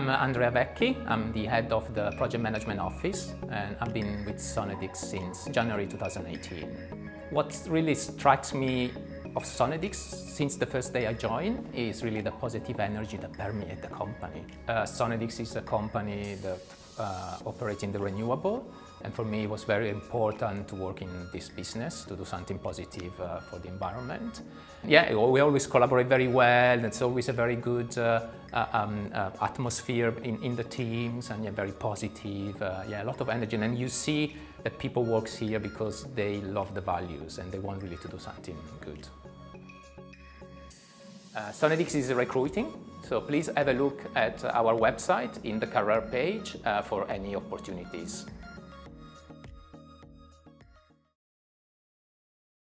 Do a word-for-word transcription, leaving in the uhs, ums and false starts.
I'm Andrea Vecchi. I'm the head of the project management office, and I've been with Sonedix since January two thousand eighteen. What really strikes me of Sonedix since the first day I joined is really the positive energy that permeates the company. Uh, Sonedix is a company that uh, operates in the renewable, and for me it was very important to work in this business, to do something positive uh, for the environment. Yeah, we always collaborate very well. It's always a very good uh, uh, um, uh, atmosphere in, in the teams, and yeah, very positive. Uh, yeah, a lot of energy, and you see that people work here because they love the values and they want really to do something good. Uh, Sonedix is recruiting, so please have a look at our website in the career page uh, for any opportunities.